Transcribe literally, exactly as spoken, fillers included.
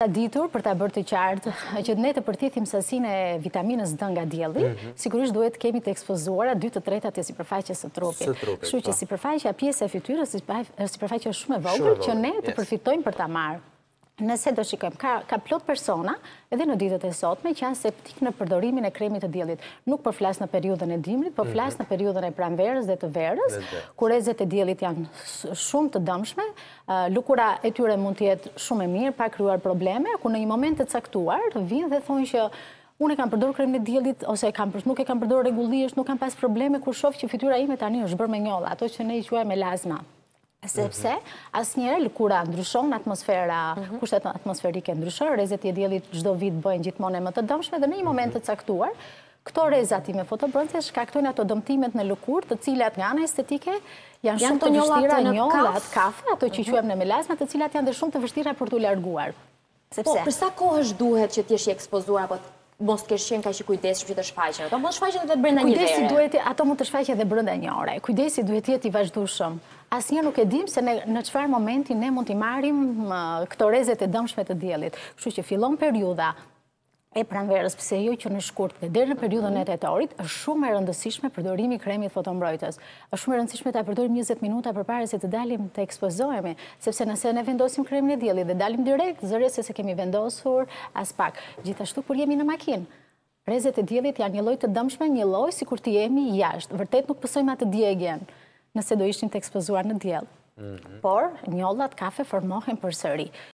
paditur për ta bërë të qartë që ne të përthithim sasinë e vitaminës D nga dielli, sigurisht duhet kemi të ekspozuara dy të tretat e sipërfaqes së trupit. Kështu që sipërfaqja pjesë e fytyrës është sipërfaqe shumë e vogël që ne të përfitojmë për ta marrë. Nëse do shikojmë, ka, ka plot persona, edhe në ditët e sotme, që janë septik në përdorimin e kremit të diellit. Nuk po flas në periudhën e dimrit, po flas në periudhën e pranverës dhe të verës, kur rrezet e diellit janë shumë të dëmshme, lukura e tyre mund të jetë shumë e mirë, pa krijuar probleme, kur në një moment të caktuar vinë dhe thonë që unë e kam përdorur kremin e diellit ose kam nuk e kam përdorur rregullisht, nuk kam pas probleme kur shoh që fytyra ime tani është bërë me njolla, ato që ne i quajmë melazma. Sepse asnjëherë lëkura ndryshon, atmosfera, kushtet atmosferike ndryshon, rrezet e diellit çdo vit bëjnë gjithmonë më të dëmshme dhe në një moment të caktuar, këto rrezat me fotobronzë shkaktojnë ato dëmtimet në lëkurë, të cilat nga ana estetike janë shumë të vështira, njollat, kafe, ato që quajmë në melazma, të cilat janë dhe shumë të vështira për t'u larguar. Sepse po, për sa kohë duhet që t'jesh i ekspozuar apo mos të kesh qenë kaq i kujdesshëm që të shfaqen ato, mos shfaqen edhe brenda një vere. Kujdesi duhet, ato mund të shfaqen edhe brenda një ore. Kujdesi duhet të jetë i vazhdueshëm. Asnjëherë nuk e dim se ne në çfarë momenti ne mund t'i marrim këto rrezet e dëmshme të diellit. Kështu që fillon periudha e pranverës, pse jo që në shkurt dhe deri në periudhën e tetorit, është shumë e rëndësishme përdorimi i kremit fotombrojtës. Është shumë e rëndësishme ta përdorim njëzet minuta përpara se të dalim të ekspozohemi, sepse nëse ne vendosim kremin e diellit dhe dalim direkt, zëre se se kemi vendosur as pak. Gjithashtu kur jemi në makinë, rrezet e diellit janë një lloj të dëmshme, një lloj sikur të jemi jashtë. Vërtet nuk pësojmë atë djegjen nëse do ishim të ekspozuar në diell. Por njollat kafe formohen përsëri.